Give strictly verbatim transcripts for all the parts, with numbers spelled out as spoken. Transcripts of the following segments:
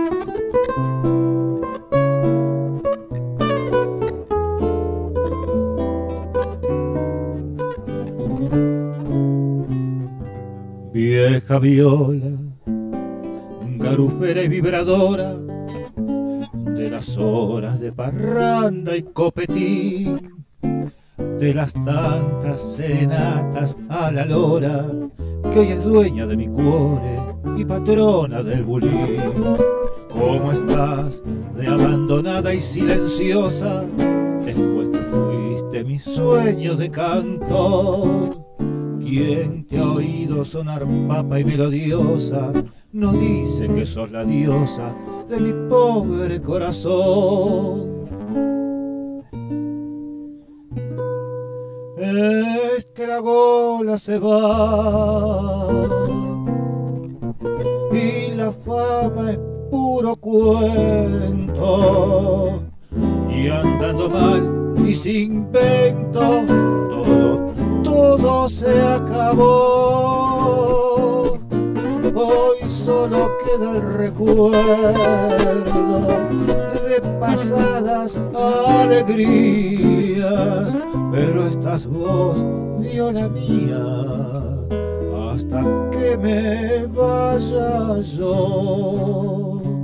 Vieja viola, garufera y vibradora de las horas de parranda y copetín, de las tantas serenatas a la lora, que hoy es dueña de mi cuore y patrona del bulín. ¿Cómo estás de abandonada y silenciosa, después que fuiste mi sueño de cantor? ¿Quién te ha oído sonar papa y melodiosa? No dice que sos la diosa de mi pobre corazón. Es que la gola se va y la fama es puro cuento, y andando mal y sin vento todo todo se acabó. Hoy solo queda el recuerdo de pasadas alegrías, pero estás vos, viola mía, hasta que me vaya yo.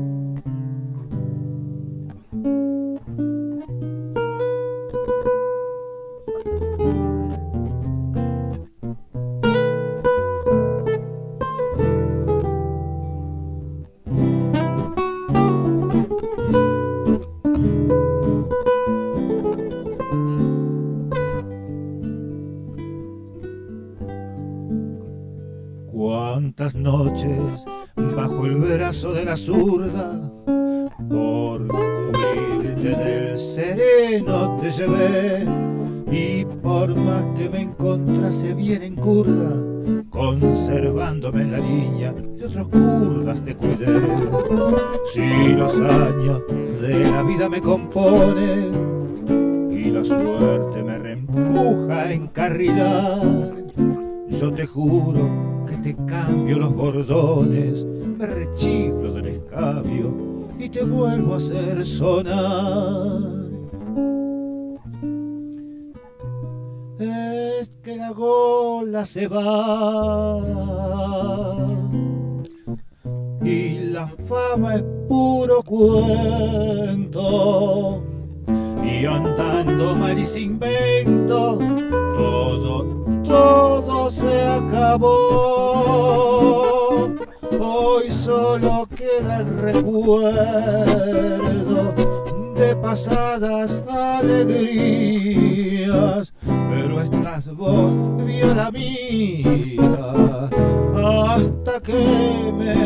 Cuántas noches bajo el brazo de la zurda, por cubrirte del sereno te llevé, y por más que me encontrase bien en curda, conservándome en la línea de otros curdas te cuidé. Si los años de la vida me componen y la suerte me reempuja a encarrilar, yo te juro que te cambio los bordones, me rechiflo del escabio y te vuelvo a hacer sonar. Es que la gola se va y la fama es puro cuento, y andando mal y sin vento todo todo se acabó. Hoy solo queda el recuerdo de pasadas alegrías, pero estás vos, viola mía, hasta que me